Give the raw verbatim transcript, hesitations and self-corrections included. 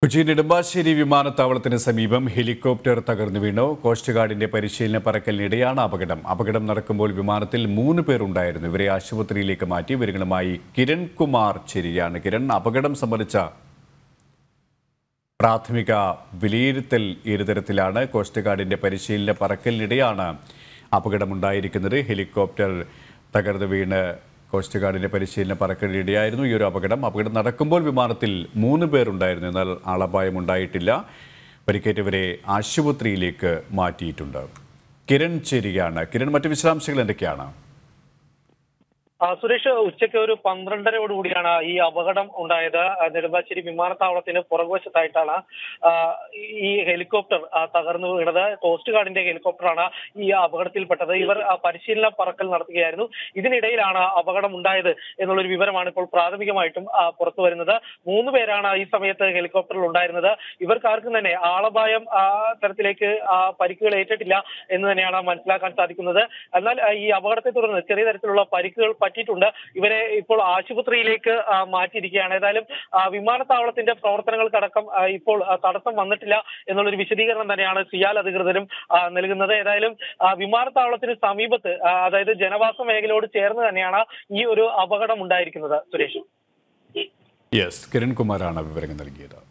കൊച്ചി നെടുമ്പാശ്ശേരി വിമാനത്താവളത്തിന് സമീപം ഹെലികോപ്റ്റർ തകർന്നു വീണു. കോസ്റ്റ് ഗാർഡിന്റെ പരിശീലന പറക്കലിനിടെയാണ് അപകടം. അപകടം നടക്കുമ്പോൾ വിമാനത്തിൽ മൂന്ന് പേർ ഉണ്ടായിരുന്നു. ഇവരെ ആശുപത്രിയിലേക്ക് മാറ്റി. വിവരങ്ങളുമായി കിരൺ കുമാർ ചേരുകയാണ്. കിരൺ, അപകടം സംബന്ധിച്ച പ്രാഥമിക വിലയിരുത്തൽ ഏതു തരത്തിലാണ്? കോസ്റ്റ് ഗാർഡിന്റെ പരിശീലന പറക്കലിനിടെയാണ് അപകടമുണ്ടായിരിക്കുന്നത്. ഹെലികോപ്റ്റർ തകർന്നു വീണ് കോസ്റ്റ് ഗാർഡിന്റെ പരിശീലന പറക്കലിനിടെയായിരുന്നു ഈ ഒരു അപകടം. അപകടം നടക്കുമ്പോൾ വിമാനത്തിൽ മൂന്ന് പേരുണ്ടായിരുന്നു. എന്നാൽ ആളപായം ഉണ്ടായിട്ടില്ല. പരിക്കേറ്റവരെ ആശുപത്രിയിലേക്ക് മാറ്റിയിട്ടുണ്ട്. കിരൺ ചേരുകയാണ്. കിരൺ, മറ്റു വിശദാംശങ്ങൾ എന്തൊക്കെയാണ്? സുരേഷ്, ഉച്ചയ്ക്ക് ഒരു പന്ത്രണ്ടരയോട് കൂടിയാണ് ഈ അപകടം ഉണ്ടായത്. നെടുമ്പാശ്ശേരി വിമാനത്താവളത്തിന് പുറകുവശത്തായിട്ടാണ് ഈ ഹെലികോപ്റ്റർ തകർന്നു വീണത്. കോസ്റ്റ് ഗാർഡിന്റെ ഹെലികോപ്റ്ററാണ് ഈ അപകടത്തിൽപ്പെട്ടത്. ഇവർ പരിശീലന പറക്കൽ നടത്തുകയായിരുന്നു. ഇതിനിടയിലാണ് അപകടം ഉണ്ടായത് എന്നുള്ളൊരു വിവരമാണ് ഇപ്പോൾ പ്രാഥമികമായിട്ടും പുറത്തു വരുന്നത്. മൂന്ന് പേരാണ് ഈ സമയത്ത് ഹെലികോപ്റ്ററിൽ ഉണ്ടായിരുന്നത്. ഇവർക്കാർക്കും തന്നെ ആളപായം തരത്തിലേക്ക് പരിക്കുകൾ ഏറ്റിട്ടില്ല എന്ന് തന്നെയാണ് മനസ്സിലാക്കാൻ സാധിക്കുന്നത്. എന്നാൽ ഈ അപകടത്തെ തുടർന്ന് ചെറിയ തരത്തിലുള്ള പരിക്കുകൾ പറ്റിയിട്ടുണ്ട്. ഇവരെ ഇപ്പോൾ ആശുപത്രിയിലേക്ക് മാറ്റിയിരിക്കുകയാണ്. ഏതായാലും വിമാനത്താവളത്തിന്റെ പ്രവർത്തനങ്ങൾക്കടക്കം ഇപ്പോൾ തടസ്സം വന്നിട്ടില്ല എന്നുള്ളൊരു വിശദീകരണം തന്നെയാണ് സിയാൽ അധികൃതരും നൽകുന്നത്. ഏതായാലും വിമാനത്താവളത്തിന് സമീപത്ത്, അതായത് ജനവാസ മേഖലയോട് ചേർന്ന് തന്നെയാണ് ഈ ഒരു അപകടം ഉണ്ടായിരിക്കുന്നത്. സുരേഷ്, യെസ്, കിരൺ കുമാറാണ് വിവരങ്ങൾ നൽകിയത്.